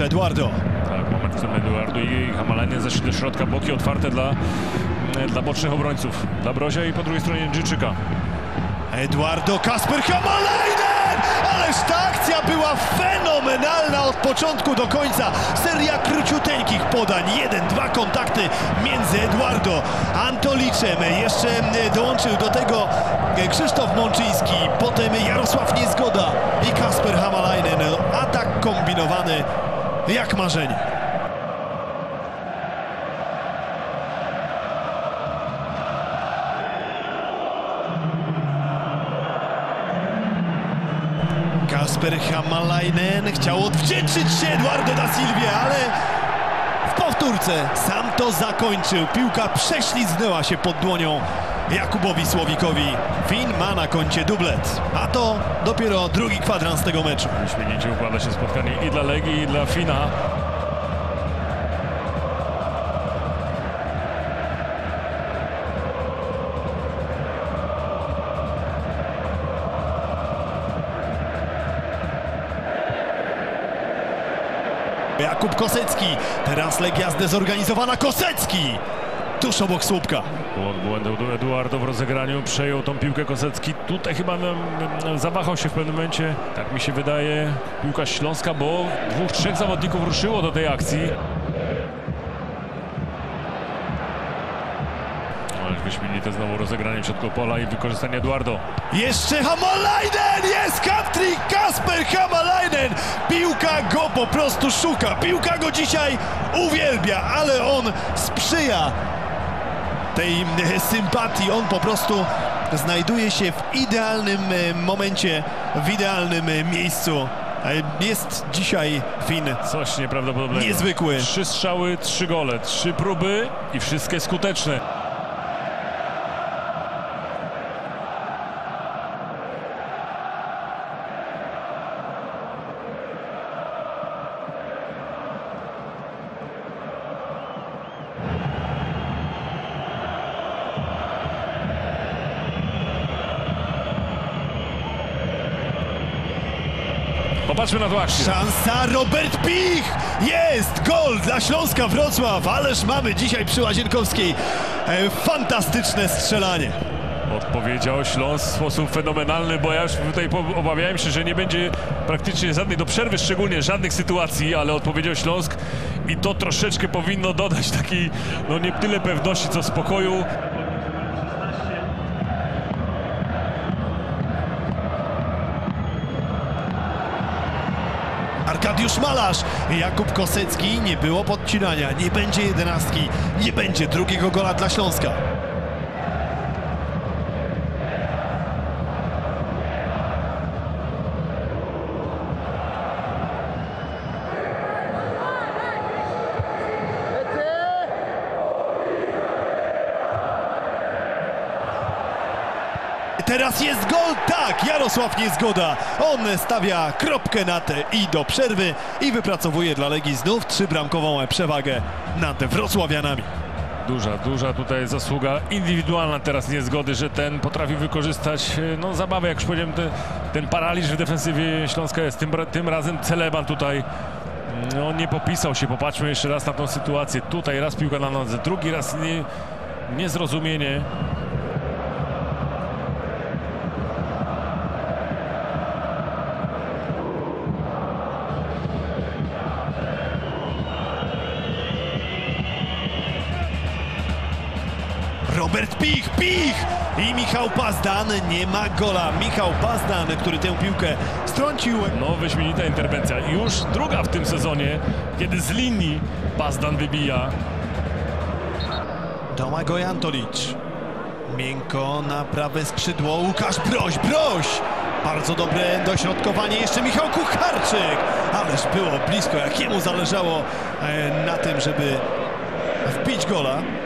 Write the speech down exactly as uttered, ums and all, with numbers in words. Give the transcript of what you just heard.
Eduardo. Tak, moment w tym Eduardo i Hamalainen zeszli do środka, boki otwarte dla, dla bocznych obrońców. Dla Brozia i po drugiej stronie Dżyczyka. Eduardo, Kasper Hamalainen! Ależ ta akcja była fenomenalna od początku do końca. Seria króciuteńkich podań, jeden, dwa kontakty między Eduardo Antoliczem. Jeszcze dołączył do tego Krzysztof Mączyński, potem Jarosław Niezgoda i Kasper Hamalainen. Atak kombinowany jak marzenie. Kasper Hamalainen chciał odwdzięczyć się Eduardo da Silvie, ale w powtórce sam to zakończył. Piłka prześlizgnęła się pod dłonią Jakubowi Słowikowi. Fin ma na koncie dublet, a to dopiero drugi kwadrans tego meczu. Wyśmienicie układa się spotkanie i dla Legii, i dla Fina. Jakub Kosecki, teraz Legia zdezorganizowana, Kosecki tuż obok słupka. Błąd Eduardo w rozegraniu, przejął tą piłkę Kosecki, tutaj chyba nam, zawahał się w pewnym momencie, tak mi się wydaje, piłka śląska, bo dwóch, trzech zawodników ruszyło do tej akcji. Ależ wyśmienite znowu rozegranie w środku pola i wykorzystanie Eduardo. Jeszcze Hamalainen! Jest hat-trick Kasper Hamalainen! Piłka go po prostu szuka, piłka go dzisiaj uwielbia, ale on sprzyja tej sympatii, on po prostu znajduje się w idealnym momencie, w idealnym miejscu. Jest dzisiaj Fin Coś nieprawdopodobnego. Niezwykły. Trzy strzały, trzy gole, trzy próby i wszystkie skuteczne. Popatrzmy na tą akcję. Szansa, Robert Pich! Jest gol dla Śląska Wrocław, ależ mamy dzisiaj przy Łazienkowskiej e, fantastyczne strzelanie. Odpowiedział Śląsk w sposób fenomenalny, bo ja już tutaj obawiałem się, że nie będzie praktycznie żadnej, do przerwy szczególnie, żadnych sytuacji, ale odpowiedział Śląsk i to troszeczkę powinno dodać takiej, no nie tyle pewności, co spokoju. Arkadiusz Malarz, Jakub Kosecki, nie było podcinania, nie będzie jedenastki, nie będzie drugiego gola dla Śląska. Teraz jest gol, tak, Jarosław Niezgoda. On stawia kropkę nad i do przerwy i wypracowuje dla Legii znów trzybramkową przewagę nad wrocławianami. Duża, duża tutaj zasługa indywidualna teraz Niezgody, że ten potrafi wykorzystać no, zabawę, jak już powiedziałem, ten, ten paraliż w defensywie Śląska jest. Tym, tym razem Celeban tutaj no, nie popisał się. Popatrzmy jeszcze raz na tą sytuację. Tutaj raz piłka na nodze, drugi raz nie, niezrozumienie. Robert Pich, Pich i Michał Pazdan, nie ma gola. Michał Pazdan, który tę piłkę strącił. No wyśmienita interwencja. Już druga w tym sezonie, kiedy z linii Pazdan wybija. Domagoj Antolicz. Miękko na prawe skrzydło. Łukasz Broś, Broś! Bardzo dobre dośrodkowanie. Jeszcze Michał Kucharczyk. Ależ było blisko, jak jemu zależało na tym, żeby wbić gola.